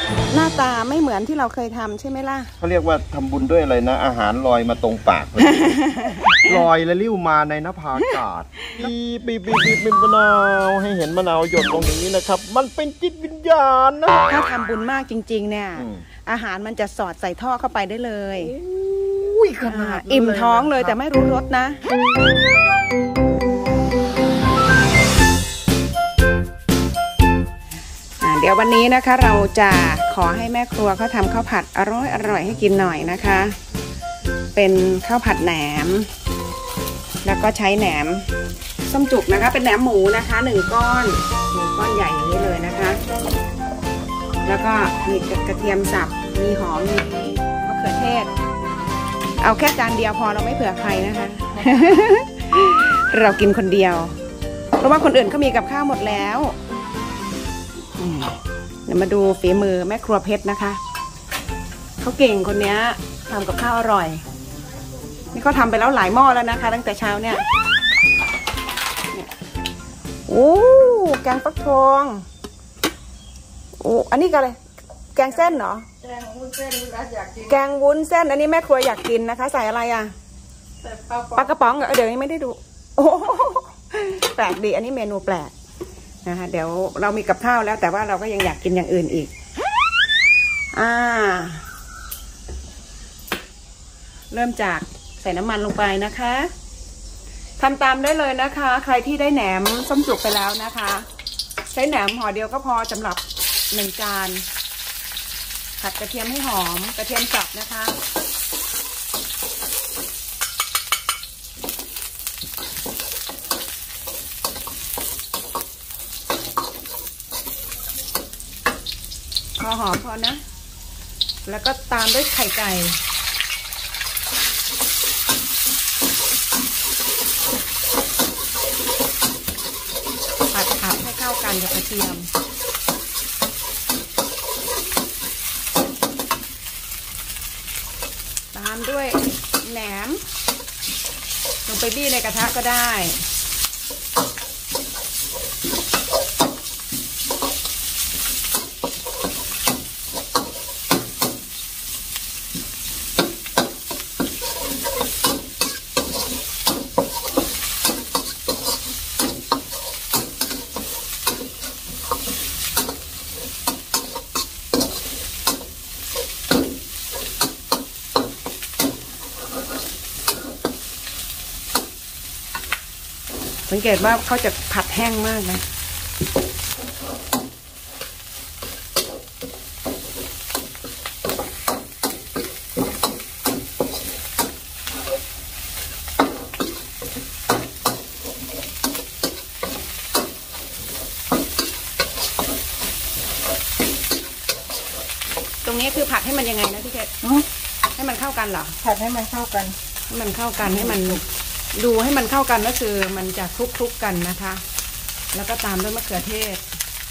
หน้าตาไม่เหมือนที่เราเคยทำใช่ไหมล่ะเขาเรียกว่าทำบุญด้วยอะไรนะอาหารลอยมาตรงปากเลย ลอยและลิ้วมาในนภาอากาศบีบเป็นมะนาวให้เห็นมะนาวหยดลงอย่างนี้นะครับมันเป็นจิตวิญญาณนะถ้าทำบุญมากจริงๆเนี่ยอาหารมันจะสอดใส่ท่อเข้าไปได้เลยอิ่มท้องเลยแต่ไม่รู้รสนะเดี๋ยววันนี้นะคะเราจะขอให้แม่ครัวเขาทำข้าวผัดอร่อยให้กินหน่อยนะคะเป็นข้าวผัดแหนมแล้วก็ใช้แหนมส้มจุกนะคะเป็นแหนมหมูนะคะ1 ก้อนใหญ่อย่างนี้เลยนะคะแล้วก็มีกระเทียมสับมีหอมมีมะเขือเทศเอาแค่จานเดียวพอเราไม่เผื่อใครนะคะ เรากินคนเดียวเพราะว่าคนอื่นเขามีกับข้าวหมดแล้วเดี๋ยวมาดูฝีมือแม่ครัวเพชรนะคะเขาเก่งคนนี้ทำกับข้าวอร่อยนี่เขาทำไปแล้วหลายหม้อแล้วนะคะตั้งแต่เช้าเนี่ยโอ้แกงฟักทองโอ้อันนี้ก็อะไรแกงเส้นเหรอแกงวุ้นเส้นอยากกินแกงวุ้นเส้นอันนี้แม่ครัวอยากกินนะคะใส่อะไรอ่ะใส่ปลากระป๋องเดี๋ยวยังไม่ได้ดูโอ้แปลกดีอันนี้เมนูแปลกนะคะเดี๋ยวเรามีกับข้าวแล้วแต่ว่าเราก็ยังอยากกินอย่างอื่นอีกเริ่มจากใส่น้ำมันลงไปนะคะทำตามได้เลยนะคะใครที่ได้แหนมส้มจุกไปแล้วนะคะใช้แหนมห่อเดียวก็พอสำหรับ1 จานผัดกระเทียมให้หอมกระเทียมสับนะคะพอหอมพอนะแล้วก็ตามด้วยไข่ไก่ผัดให้เข้ากันกับกระเทียมตามด้วยแหนมลงไปบี้ในกระทะก็ได้สังเกตว่าเขาจะผัดแห้งมากนะตรงนี้คือผัดให้มันยังไงนะพี่เพชรให้มันเข้ากันเหรอผัดให้มันเข้ากันให้มันเข้ากันให้มันดูให้มันเข้ากันก็คือมันจะคลุกกันนะคะแล้วก็ตามด้วยมะเขือเทศ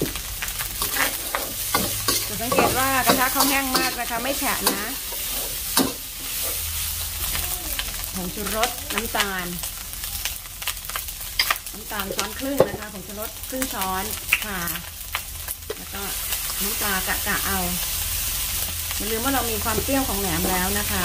จะสังเกตว่ากระทะเขาแห้งมากนะคะไม่แฉะนะผงชูรสน้ำตาลช้อนครึ่งนะคะผงชูรสครึ่งช้อนค่ะแล้วก็น้ำปลากะเอาอย่าลืมว่าเรามีความเปรี้ยวของแหนมแล้วนะคะ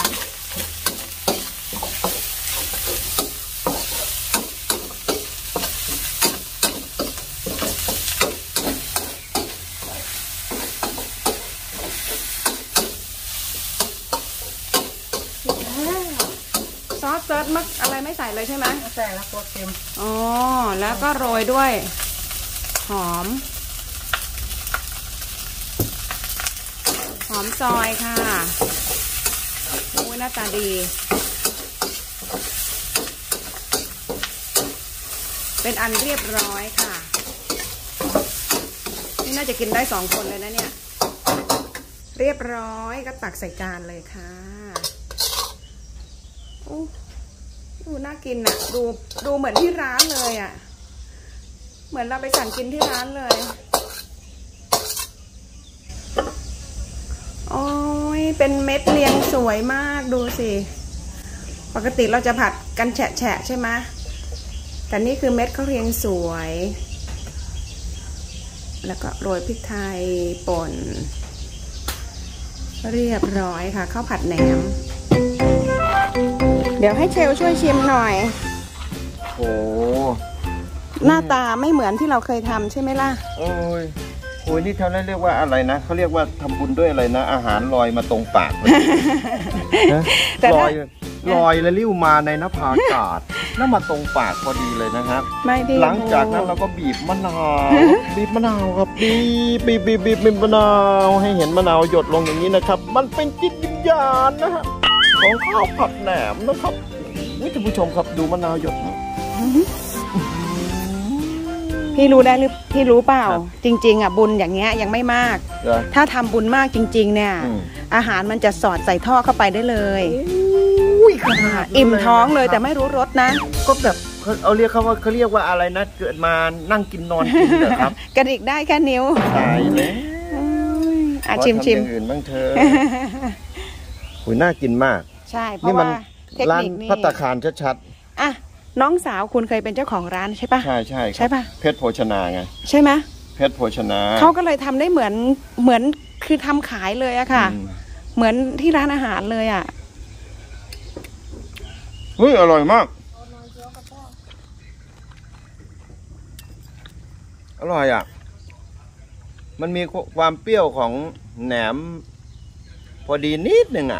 ซอสมักอะไรไม่ใส่เลยใช่ไหมไม่ใส่แล้วกลัวเค็มอ๋อแล้วก็โรยด้วยหอมซอยค่ะโอ้ยหน้าตาดีเป็นอันเรียบร้อยค่ะนี่น่าจะกินได้2 คนเลยนะเนี่ยเรียบร้อยก็ตักใส่จานเลยค่ะดูน่ากินอ่ะดูเหมือนที่ร้านเลยอ่ะเหมือนเราไปสั่งกินที่ร้านเลยโอ้ยเป็นเม็ดเรียงสวยมากดูสิปกติเราจะผัดกันแฉะใช่ไหมแต่นี่คือเม็ดเขาเรียงสวยแล้วก็โรยพริกไทยป่นเรียบร้อยค่ะข้าวผัดแหนมเดี๋ยวให้เชลช่วยชิมหน่อยโอ้หน้าตาไม่เหมือนที่เราเคยทำใช่ไหมล่ะโอ้ยนี่เขาเรียกว่าอะไรนะเขาเรียกว่าทำบุญด้วยอะไรนะอาหารลอยมาตรงปากเลยลอยแล้วลิ้วมาในนภาอากาศแล้วมาตรงปากพอดีเลยนะครับหลังจากนั้นเราก็บีบมะนาวครับบีบมะนาวให้เห็นมะนาวหยดลงอย่างนี้นะครับมันเป็นจิตวิญญาณนะฮะของข้าวผัดแหนมนะครับท่านผู้ชมครับดูมะนาวหยดนะพี่รู้ได้หรือพี่รู้เปล่าจริงๆอ่ะบุญอย่างเงี้ยยังไม่มากถ้าทำบุญมากจริงๆเนี่ยอาหารมันจะสอดใส่ท่อเข้าไปได้เลยอิ่มท้องเลยแต่ไม่รู้รสนะก็แบบเขาเรียกว่าอะไรนะเกิดมานั่งกินนอนกินเหรอครับกระดิกได้แค่นิ้วใช่เลยชิมอย่างอื่นบ้างเธอหุยน่ากินมากใช่เพราะว่าเทคนิคนี่ร้านภัตตาคารชัดๆอ่ะน้องสาวคุณเคยเป็นเจ้าของร้านใช่ปะใช่ปะเพชรโภชนาไงใช่ไหมเพชรโภชนาเขาก็เลยทำได้เหมือนคือทำขายเลยอะค่ะเหมือนที่ร้านอาหารเลยอะเฮ้ยอร่อยมากอร่อยอ่ะมันมีความเปรี้ยวของแหนมพอดีนิดหนึ่งอ่ะ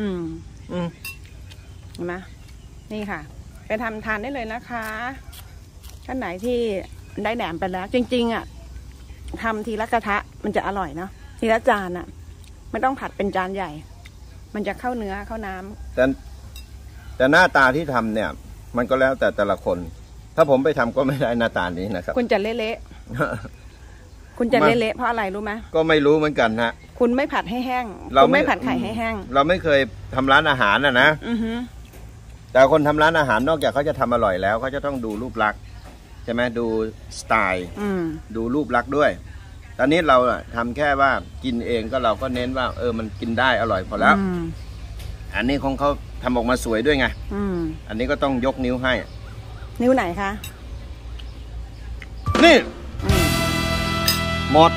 เห็นไหมนี่ค่ะไปทำทานได้เลยนะคะท่านไหนที่ได้แหนมไปแล้วจริงๆอ่ะทำทีละกระทะมันจะอร่อยเนาะทีละจานอ่ะไม่ต้องผัดเป็นจานใหญ่มันจะเข้าเนื้อเข้าน้ำแต่หน้าตาที่ทำเนี่ยมันก็แล้วแต่ละคนถ้าผมไปทำก็ไม่ได้หน้าตานี้นะครับคุณจะเละๆคุณจะเละๆเพราะอะไรรู้ไหมก็ไม่รู้เหมือนกันฮะคุณไม่ผัดให้แห้งคุณไม่ผัดไข่ให้แห้งเราไม่เคยทำร้านอาหารนะแต่คนทำร้านอาหารนอกจากเขาจะทำอร่อยแล้วเขาจะต้องดูรูปลักษณ์ใช่ไหมดูสไตล์ดูรูปลักษณ์ด้วยตอนนี้เราทำแค่ว่ากินเองก็เราก็เน้นว่ามันกินได้อร่อยพอแล้วอันนี้ของเขาทำออกมาสวยด้วยไงอันนี้ก็ต้องยกนิ้วให้นิ้วไหนคะนี่หมด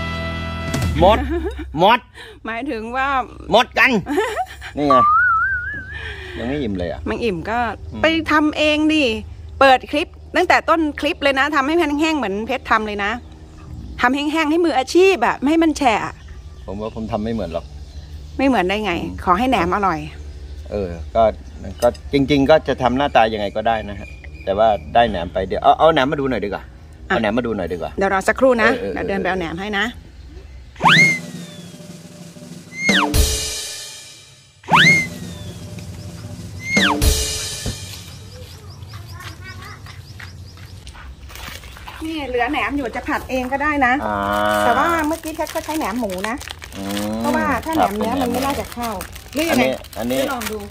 หมายถึงว่าหมดกันนี่ไงยังไม่อิ่มเลยอ่ะมันอิ่มก็ไปทำเองดิเปิดคลิปตั้งแต่ต้นคลิปเลยนะทำให้แห้งๆเหมือนเพชรทำเลยนะทำแห้งๆให้มืออาชีพแบบไม่ให้มันแฉะผมว่าผมทำไม่เหมือนหรอกไม่เหมือนได้ไงขอให้แหนมอร่อยก็จริงๆก็จะทำหน้าตายังไงก็ได้นะฮะแต่ว่าได้แหนมไปเดี๋ยวเอาแหนมมาดูหน่อยดีกว่าเอาแหนมมาดูหน่อยดีกว่าเดี๋ยวรอสักครู่นะเดี๋ยวเดินไปเอาแหนมให้นะนี่เหลือแหนมอยู่จะผัดเองก็ได้นะแต่ว่าเมื่อกี้แค่ใช้แหนมหมูนะเพราะว่าถ้าแหนมเนื้อมันไม่น่าจะเข้าอันนี้ลองดู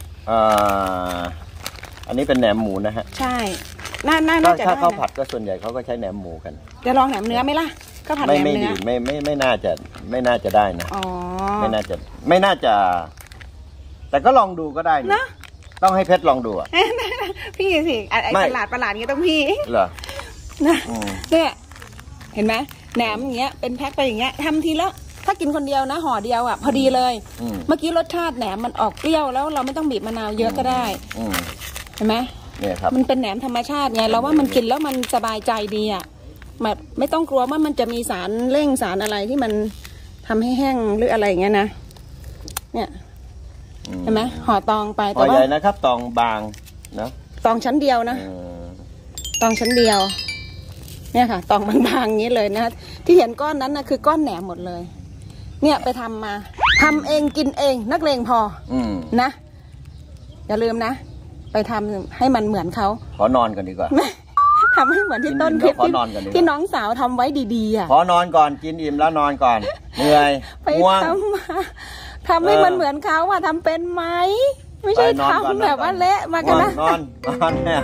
อันนี้เป็นแหนมหมูนะฮะใช่น่าจะถ้าเขาผัดก็ส่วนใหญ่เขาก็ใช้แหนมหมูกันจะลองแหนมเนื้อไหมล่ะก็ผัดแหนมเนื้อไม่น่าจะได้นะไม่น่าจะ แต่ก็ลองดูก็ได้นะต้องให้เพชรลองดูอ่ะพี่สิไอ้ประหลาดนี้ต้องพี่เหรอเนี่ยเห็นไหมแหนมอย่างเงี้ยเป็นแพ็คไปอย่างเงี้ยทำทีแล้วถ้ากินคนเดียวนะห่อเดียวอ่ะพอดีเลยเมื่อกี้รสชาติแหนมมันออกเปรี้ยวแล้วเราไม่ต้องบีบมะนาวเยอะก็ได้เห็นไหมเนี่ยครับมันเป็นแหนมธรรมชาติไงเราว่ามันกินแล้วมันสบายใจดีอ่ะแบบไม่ต้องกลัวว่ามันจะมีสารเร่งสารอะไรที่มันทำให้แห้งหรืออะไรอย่างเงี้ยนะเนี่ยเห็นไหมห่อตองไปแต่ว่าใหญ่นะครับตองบางนะตองชั้นเดียวนะตองชั้นเดียวเนี่ยค่ะตองบางๆนี้เลยนะที่เห็นก้อนนั้นนะคือก้อนแหนมหมดเลยเนี่ยไปทำมาทำเองกินเองนักเลงพอนะอย่าลืมนะไปทำให้มันเหมือนเขาขอนอนกันดีกว่าทำให้เหมือนที่ต้นคลิปที่น้องสาวทำไว้ดีๆอ่ะขอนอนก่อนกินอิ่มแล้วนอนก่อนเหนื่อยง่วงทำให้มันเหมือนเขาอ่ะทำเป็นไหมไม่ใช่ทำแบบว่าเละมากันนะนอนแล้ว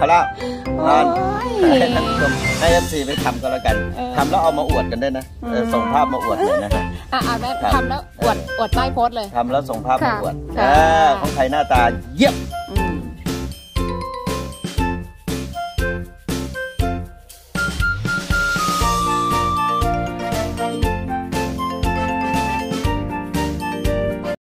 ให้FCไปทำกันแล้วกันทำแล้วเอามาอวดกันได้นะส่งภาพมาอวดเลยนะฮะแม่ทำแล้วอวดใต้โพสเลยทำแล้วส่งภาพมาอวดของใครหน้าตาเยี่ยม